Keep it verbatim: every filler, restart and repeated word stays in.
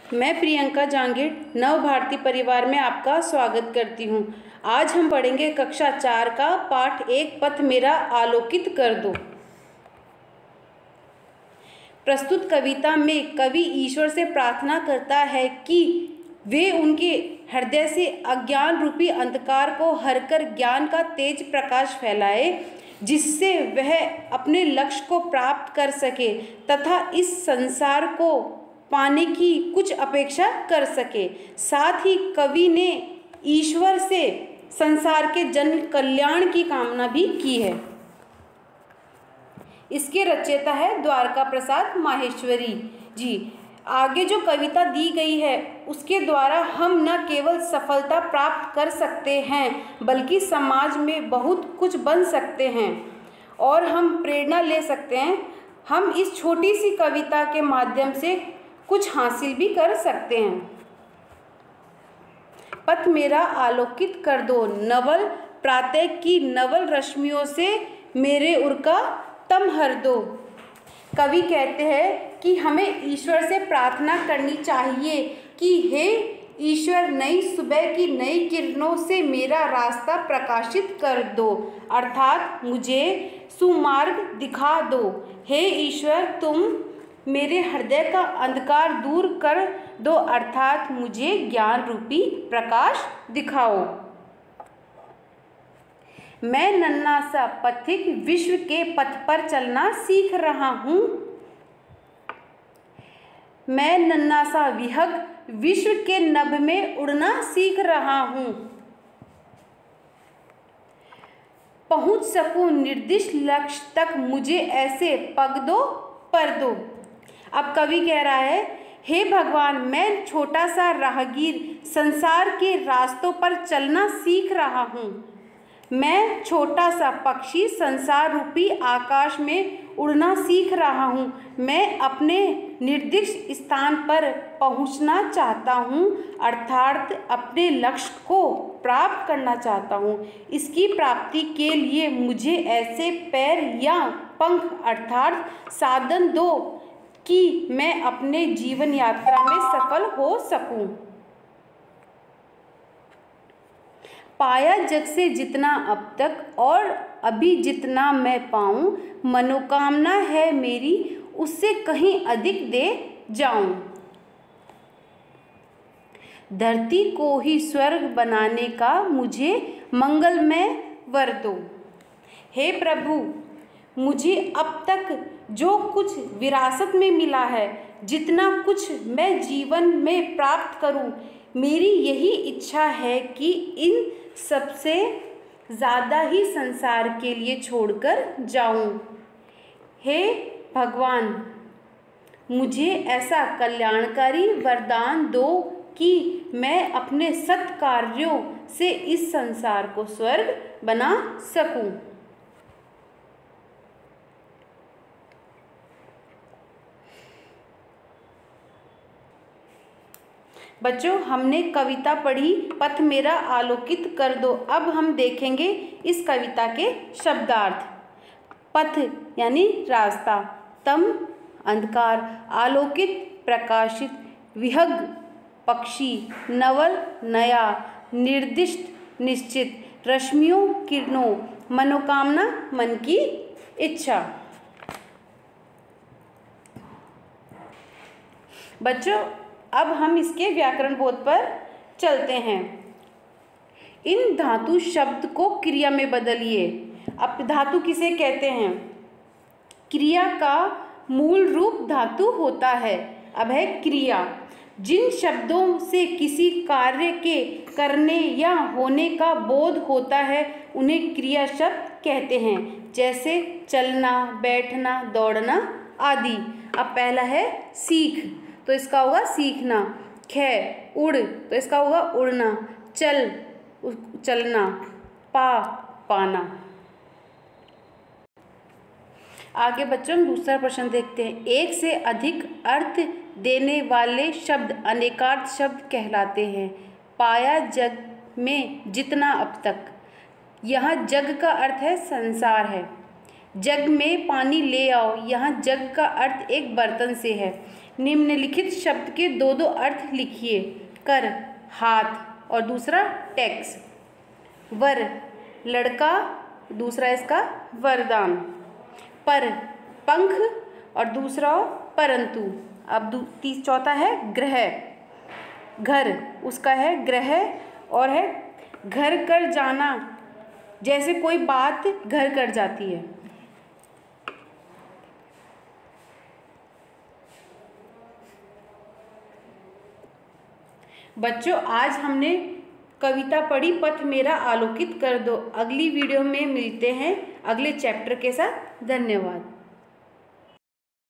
मैं प्रियंका जांगिड नव भारती परिवार में आपका स्वागत करती हूँ। आज हम पढ़ेंगे कक्षा चार का पाठ एक, पथ मेरा आलोकित कर दो। प्रस्तुत कविता में कवि ईश्वर से प्रार्थना करता है कि वे उनके हृदय से अज्ञान रूपी अंधकार को हरकर ज्ञान का तेज प्रकाश फैलाए, जिससे वह अपने लक्ष्य को प्राप्त कर सके तथा इस संसार को पाने की कुछ अपेक्षा कर सके। साथ ही कवि ने ईश्वर से संसार के जन कल्याण की कामना भी की है। इसके रचयिता है द्वारका प्रसाद माहेश्वरी जी। आगे जो कविता दी गई है उसके द्वारा हम न केवल सफलता प्राप्त कर सकते हैं बल्कि समाज में बहुत कुछ बन सकते हैं और हम प्रेरणा ले सकते हैं। हम इस छोटी सी कविता के माध्यम से कुछ हासिल भी कर सकते हैं। पथ मेरा आलोकित कर दो। नवल प्रातः की नवल रश्मियों से मेरे उर का तम हर दो। कवि कहते हैं कि हमें ईश्वर से प्रार्थना करनी चाहिए कि हे ईश्वर, नई सुबह की नई किरणों से मेरा रास्ता प्रकाशित कर दो, अर्थात मुझे सुमार्ग दिखा दो। हे ईश्वर, तुम मेरे हृदय का अंधकार दूर कर दो, अर्थात मुझे ज्ञान रूपी प्रकाश दिखाओ। मैं नन्हा सा पथिक विश्व के पथ पर चलना सीख रहा हूँ। मैं नन्हा सा विहग विश्व के नभ में उड़ना सीख रहा हूँ। पहुँच सकूँ निर्दिष्ट लक्ष्य तक मुझे ऐसे पग दो पर दो। अब कवि कह रहा है, हे भगवान, मैं छोटा सा राहगीर संसार के रास्तों पर चलना सीख रहा हूँ। मैं छोटा सा पक्षी संसार रूपी आकाश में उड़ना सीख रहा हूँ। मैं अपने निर्दिष्ट स्थान पर पहुँचना चाहता हूँ, अर्थात अपने लक्ष्य को प्राप्त करना चाहता हूँ। इसकी प्राप्ति के लिए मुझे ऐसे पैर या पंख अर्थात साधन दो कि मैं अपने जीवन यात्रा में सफल हो सकूं। पाया जग से जितना अब तक और अभी जितना मैं पाऊं, मनोकामना है मेरी उससे कहीं अधिक दे जाऊं। धरती को ही स्वर्ग बनाने का मुझे मंगलमय वर दो। हे प्रभु, मुझे अब तक जो कुछ विरासत में मिला है, जितना कुछ मैं जीवन में प्राप्त करूं, मेरी यही इच्छा है कि इन सबसे ज़्यादा ही संसार के लिए छोड़कर जाऊं। हे भगवान, मुझे ऐसा कल्याणकारी वरदान दो कि मैं अपने सत्कार्यों से इस संसार को स्वर्ग बना सकूं। बच्चों, हमने कविता पढ़ी पथ मेरा आलोकित कर दो। अब हम देखेंगे इस कविता के शब्दार्थ। पथ यानी रास्ता, तम अंधकार, आलोकित प्रकाशित, विहग पक्षी, नवल नया, निर्दिष्ट निश्चित, रश्मियों किरणों, मनोकामना मन की इच्छा। बच्चों, अब हम इसके व्याकरण बोध पर चलते हैं। इन धातु शब्द को क्रिया में बदलिए। अब धातु किसे कहते हैं? क्रिया का मूल रूप धातु होता है। अब है क्रिया। जिन शब्दों से किसी कार्य के करने या होने का बोध होता है उन्हें क्रिया शब्द कहते हैं, जैसे चलना, बैठना, दौड़ना आदि। अब पहला है सीख, तो इसका होगा सीखना। ख उड़, तो इसका होगा उड़ना। चल चलना। पा पाना। आगे बच्चों हम दूसरा प्रश्न देखते हैं। एक से अधिक अर्थ देने वाले शब्द अनेकार्थ शब्द कहलाते हैं। पाया जग में जितना अब तक, यहाँ जग का अर्थ है संसार है। जग में पानी ले आओ, यहाँ जग का अर्थ एक बर्तन से है। निम्नलिखित शब्द के दो दो अर्थ लिखिए। कर हाथ और दूसरा टैक्स। वर लड़का, दूसरा इसका वरदान। पर पंख और दूसरा परंतु। अब तीस चौथा है ग्रह। घर उसका है ग्रह और है घर कर जाना, जैसे कोई बात घर कर जाती है। बच्चों आज हमने कविता पढ़ी पथ मेरा आलोकित कर दो। अगली वीडियो में मिलते हैं अगले चैप्टर के साथ। धन्यवाद।